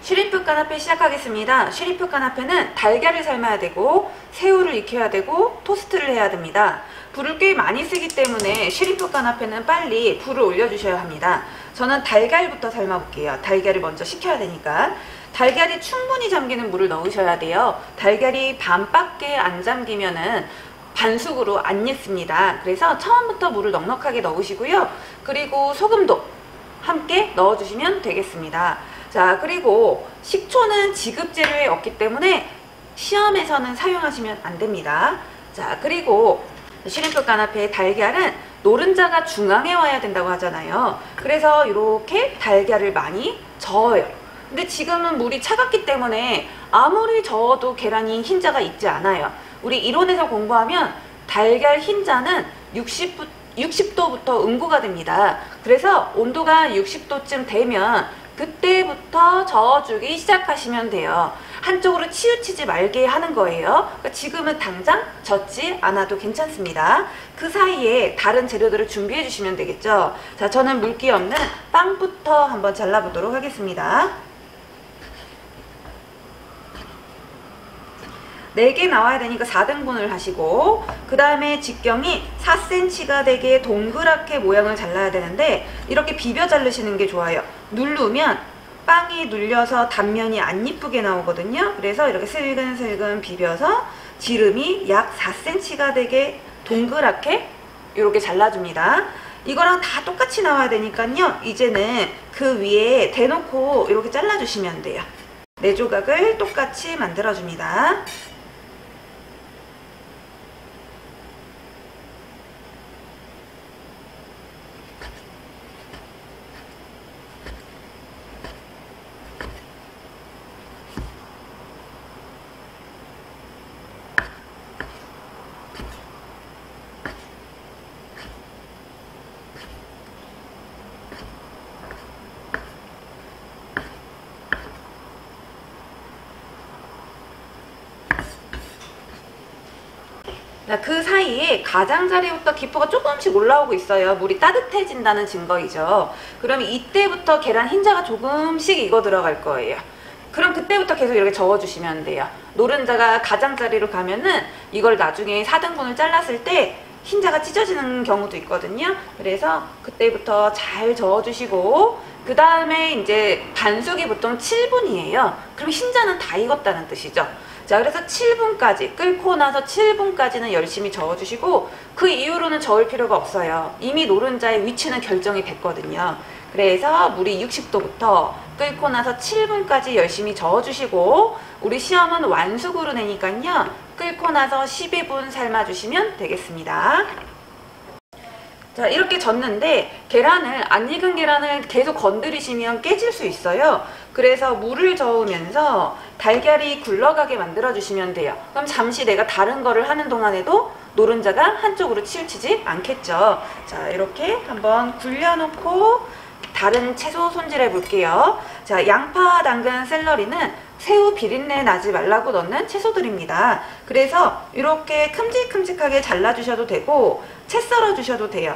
슈림프 까나페 시작하겠습니다. 슈림프 까나페는 달걀을 삶아야 되고 새우를 익혀야 되고 토스트를 해야 됩니다. 불을 꽤 많이 쓰기 때문에 슈림프 까나페는 빨리 불을 올려주셔야 합니다. 저는 달걀부터 삶아 볼게요. 달걀을 먼저 식혀야 되니까. 달걀이 충분히 잠기는 물을 넣으셔야 돼요. 달걀이 반밖에 안 잠기면은 반숙으로 안 익습니다. 그래서 처음부터 물을 넉넉하게 넣으시고요. 그리고 소금도 함께 넣어주시면 되겠습니다. 자, 그리고 식초는 지급 재료에 없기 때문에 시험에서는 사용하시면 안 됩니다. 자, 그리고 슈림프 까나페의 달걀은 노른자가 중앙에 와야 된다고 하잖아요. 그래서 이렇게 달걀을 많이 저어요. 근데 지금은 물이 차갑기 때문에 아무리 저어도 계란이 흰자가 익지 않아요. 우리 이론에서 공부하면 달걀 흰자는 60도부터 응고가 됩니다. 그래서 온도가 60도쯤 되면 그때부터 저어주기 시작하시면 돼요. 한쪽으로 치우치지 말게 하는 거예요. 그러니까 지금은 당장 젓지 않아도 괜찮습니다. 그 사이에 다른 재료들을 준비해 주시면 되겠죠. 자, 저는 물기 없는 빵부터 한번 잘라보도록 하겠습니다. 4개 나와야 되니까 4등분을 하시고, 그 다음에 직경이 4cm가 되게 동그랗게 모양을 잘라야 되는데 이렇게 비벼 자르시는 게 좋아요. 누르면 빵이 눌려서 단면이 안 이쁘게 나오거든요. 그래서 이렇게 슬근슬근 비벼서 지름이 약 4cm가 되게 동그랗게 이렇게 잘라줍니다. 이거랑 다 똑같이 나와야 되니까요. 이제는 그 위에 대놓고 이렇게 잘라주시면 돼요. 4조각을 똑같이 만들어줍니다. 자, 그 사이에 가장자리부터 기포가 조금씩 올라오고 있어요. 물이 따뜻해진다는 증거이죠. 그러면 이때부터 계란 흰자가 조금씩 익어 들어갈 거예요. 그럼 그때부터 계속 이렇게 저어주시면 돼요. 노른자가 가장자리로 가면은 이걸 나중에 4등분을 잘랐을 때 흰자가 찢어지는 경우도 있거든요. 그래서 그때부터 잘 저어주시고, 그 다음에 이제 반숙이 보통 7분이에요. 그럼 흰자는 다 익었다는 뜻이죠. 자, 그래서 7분까지, 끓고 나서 7분까지는 열심히 저어주시고, 그 이후로는 저을 필요가 없어요. 이미 노른자의 위치는 결정이 됐거든요. 그래서 물이 60도부터 끓고 나서 7분까지 열심히 저어주시고, 우리 시험은 완숙으로 내니까요. 끓고 나서 12분 삶아주시면 되겠습니다. 자, 이렇게 젓는데 안 익은 계란을 계속 건드리시면 깨질 수 있어요. 그래서 물을 저으면서 달걀이 굴러가게 만들어 주시면 돼요. 그럼 잠시 내가 다른 거를 하는 동안에도 노른자가 한쪽으로 치우치지 않겠죠. 자, 이렇게 한번 굴려놓고 다른 채소 손질해 볼게요. 자, 양파, 당근, 샐러리는 새우 비린내 나지 말라고 넣는 채소들입니다. 그래서 이렇게 큼직큼직하게 잘라주셔도 되고 채 썰어 주셔도 돼요.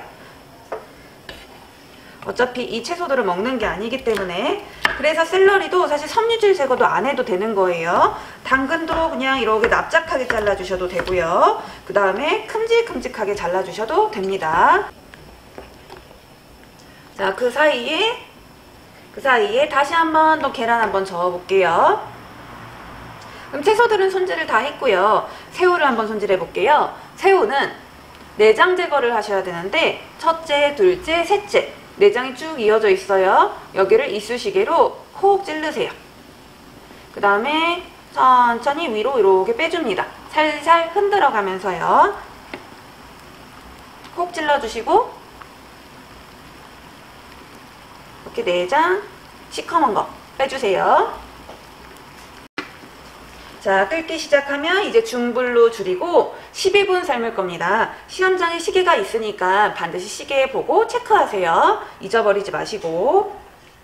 어차피 이 채소들을 먹는 게 아니기 때문에. 그래서 샐러리도 사실 섬유질 제거도 안 해도 되는 거예요. 당근도 그냥 이렇게 납작하게 잘라주셔도 되고요. 그 다음에 큼직큼직하게 잘라주셔도 됩니다. 자, 그 사이에 다시 한번 더 계란 한번 저어 볼게요. 그럼 채소들은 손질을 다 했고요. 새우를 한번 손질해 볼게요. 새우는 내장 제거를 하셔야 되는데 첫째, 둘째, 셋째 내장이 쭉 이어져 있어요. 여기를 이쑤시개로 콕 찌르세요. 그 다음에 천천히 위로 이렇게 빼줍니다. 살살 흔들어 가면서요. 콕 찔러주시고 이렇게 내장 시커먼 거 빼주세요. 자, 끓기 시작하면 이제 중불로 줄이고 12분 삶을 겁니다. 시험장에 시계가 있으니까 반드시 시계 보고 체크하세요. 잊어버리지 마시고.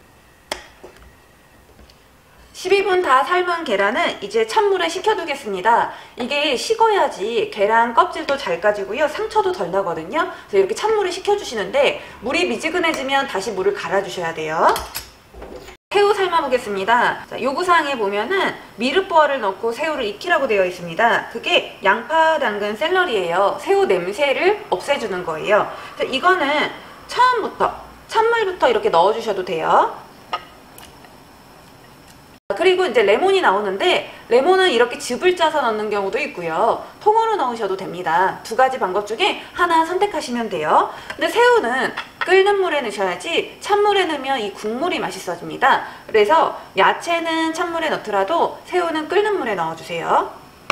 12분 다 삶은 계란은 이제 찬물에 식혀두겠습니다. 이게 식어야지 계란 껍질도 잘 까지고요. 상처도 덜 나거든요. 그래서 이렇게 찬물에 식혀주시는데 물이 미지근해지면 다시 물을 갈아주셔야 돼요. 새우 삶아 보겠습니다. 자, 요구사항에 보면은 미르포화를 넣고 새우를 익히라고 되어 있습니다. 그게 양파, 당근, 샐러리예요. 새우 냄새를 없애주는 거예요. 자, 이거는 처음부터 찬물부터 이렇게 넣어주셔도 돼요. 그리고 이제 레몬이 나오는데, 레몬은 이렇게 즙을 짜서 넣는 경우도 있고요, 통으로 넣으셔도 됩니다. 두 가지 방법 중에 하나 선택하시면 돼요. 근데 새우는 끓는 물에 넣으셔야지 찬물에 넣으면 이 국물이 맛있어집니다. 그래서 야채는 찬물에 넣더라도 새우는 끓는 물에 넣어주세요.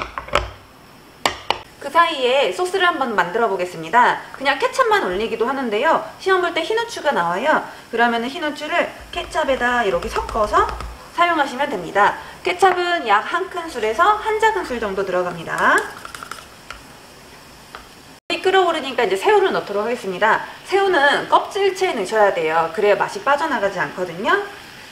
그 사이에 소스를 한번 만들어 보겠습니다. 그냥 케첩만 올리기도 하는데요, 시험 볼 때 흰후추가 나와요. 그러면 흰후추를 케첩에다 이렇게 섞어서 사용하시면 됩니다. 케첩은 약 1큰술에서 1작은술 정도 들어갑니다. 끓어오르니까 이제 새우를 넣도록 하겠습니다. 새우는 껍질채에 넣으셔야 돼요. 그래야 맛이 빠져나가지 않거든요.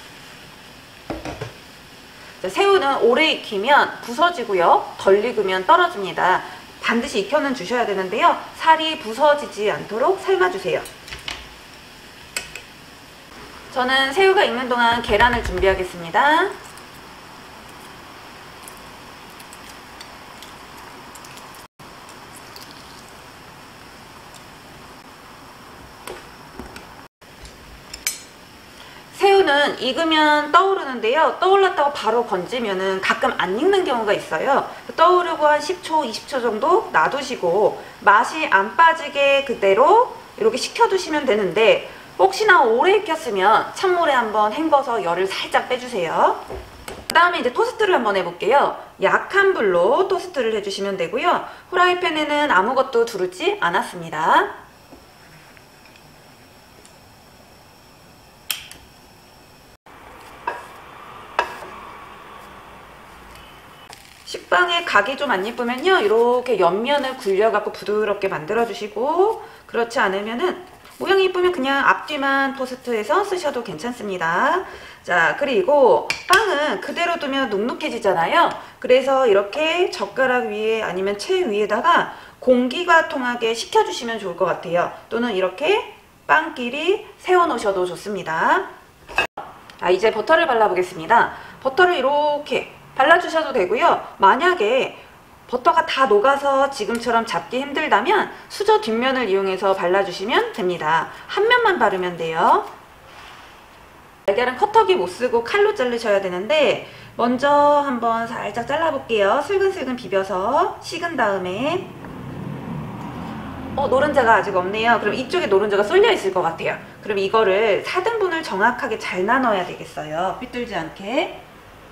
자, 새우는 오래 익히면 부서지고요, 덜 익으면 떨어집니다. 반드시 익혀는 주셔야 되는데요, 살이 부서지지 않도록 삶아주세요. 저는 새우가 익는 동안 계란을 준비하겠습니다. 새우는 익으면 떠오르는데요, 떠올랐다고 바로 건지면은 가끔 안 익는 경우가 있어요. 떠오르고 한 10초, 20초 정도 놔두시고 맛이 안 빠지게 그대로 이렇게 식혀두시면 되는데, 혹시나 오래 익혔으면 찬물에 한번 헹궈서 열을 살짝 빼주세요. 그 다음에 이제 토스트를 한번 해볼게요. 약한 불로 토스트를 해주시면 되고요. 후라이팬에는 아무것도 두르지 않았습니다. 식빵에 각이 좀 안 예쁘면요, 이렇게 옆면을 굴려갖고 부드럽게 만들어주시고, 그렇지 않으면은 모양이 예쁘면 그냥 앞뒤만 토스트해서 쓰셔도 괜찮습니다. 자, 그리고 빵은 그대로 두면 눅눅해지잖아요. 그래서 이렇게 젓가락 위에 아니면 채 위에다가 공기가 통하게 식혀주시면 좋을 것 같아요. 또는 이렇게 빵끼리 세워놓으셔도 좋습니다. 자, 이제 버터를 발라보겠습니다. 버터를 이렇게 발라주셔도 되고요. 만약에 버터가 다 녹아서 지금처럼 잡기 힘들다면 수저 뒷면을 이용해서 발라주시면 됩니다. 한 면만 바르면 돼요. 달걀은 커터기 못 쓰고 칼로 자르셔야 되는데, 먼저 한번 살짝 잘라볼게요. 슬근슬근 비벼서 식은 다음에. 노른자가 아직 없네요. 그럼 이쪽에 노른자가 쏠려 있을 것 같아요. 그럼 이거를 4등분을 정확하게 잘 나눠야 되겠어요. 삐뚤지 않게.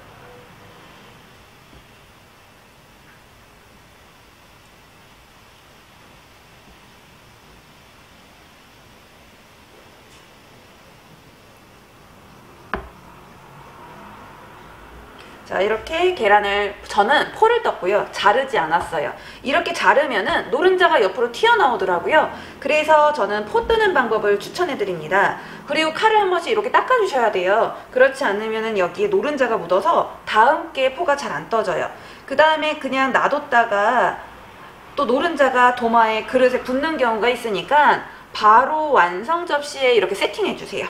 자, 이렇게 계란을 저는 포를 떴고요, 자르지 않았어요. 이렇게 자르면은 노른자가 옆으로 튀어나오더라고요. 그래서 저는 포 뜨는 방법을 추천해 드립니다. 그리고 칼을 한 번씩 이렇게 닦아 주셔야 돼요. 그렇지 않으면은 여기에 노른자가 묻어서 다음 게 포가 잘 안 떠져요. 그 다음에 그냥 놔뒀다가 또 노른자가 도마에 그릇에 붙는 경우가 있으니까 바로 완성 접시에 이렇게 세팅해 주세요.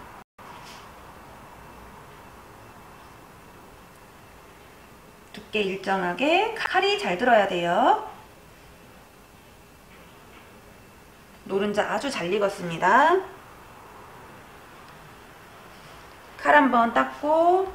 두께 일정하게 칼이 잘 들어야 돼요. 노른자 아주 잘 익었습니다. 칼 한번 닦고,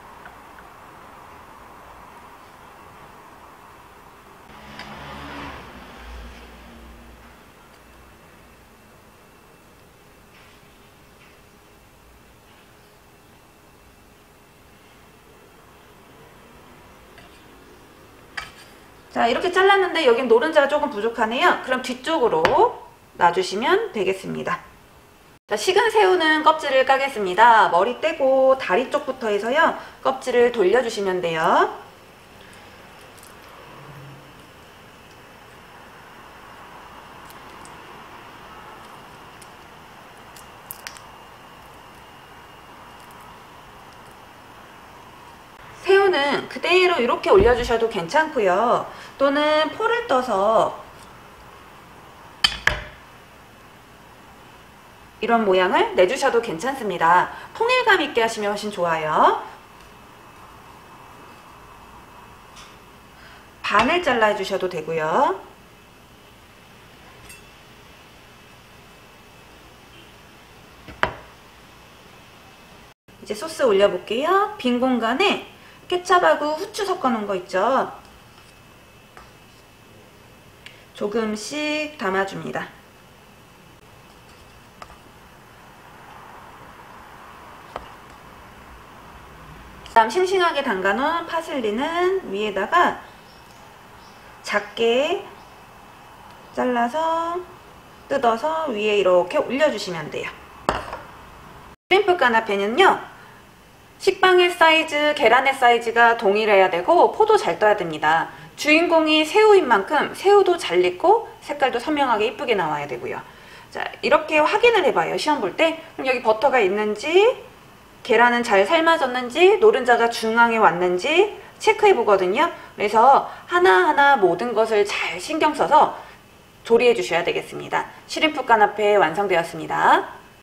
자, 이렇게 잘랐는데 여긴 노른자가 조금 부족하네요. 그럼 뒤쪽으로 놔주시면 되겠습니다. 자, 식은 새우는 껍질을 까겠습니다. 머리 떼고 다리 쪽부터 해서요, 껍질을 돌려주시면 돼요. 새우는 그대로 이렇게 올려주셔도 괜찮고요. 또는 포를 떠서 이런 모양을 내주셔도 괜찮습니다. 통일감 있게 하시면 훨씬 좋아요. 반을 잘라주셔도 되고요. 이제 소스 올려볼게요. 빈 공간에 케찹하고 후추 섞어 놓은 거 있죠? 조금씩 담아줍니다. 그다음 싱싱하게 담가놓은 파슬리는 위에다가 작게 잘라서 뜯어서 위에 이렇게 올려주시면 돼요. 슈림프 까나페는요, 식빵의 사이즈, 계란의 사이즈가 동일해야 되고 포도 잘 떠야 됩니다. 주인공이 새우인 만큼 새우도 잘 익고 색깔도 선명하게 이쁘게 나와야 되고요. 자, 이렇게 확인을 해봐요. 시험 볼 때. 그럼 여기 버터가 있는지, 계란은 잘 삶아졌는지, 노른자가 중앙에 왔는지 체크해 보거든요. 그래서 하나하나 모든 것을 잘 신경 써서 조리해 주셔야 되겠습니다. 슈림프 까나페 완성되었습니다.